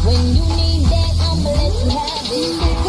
When you need that, I'ma let you have it.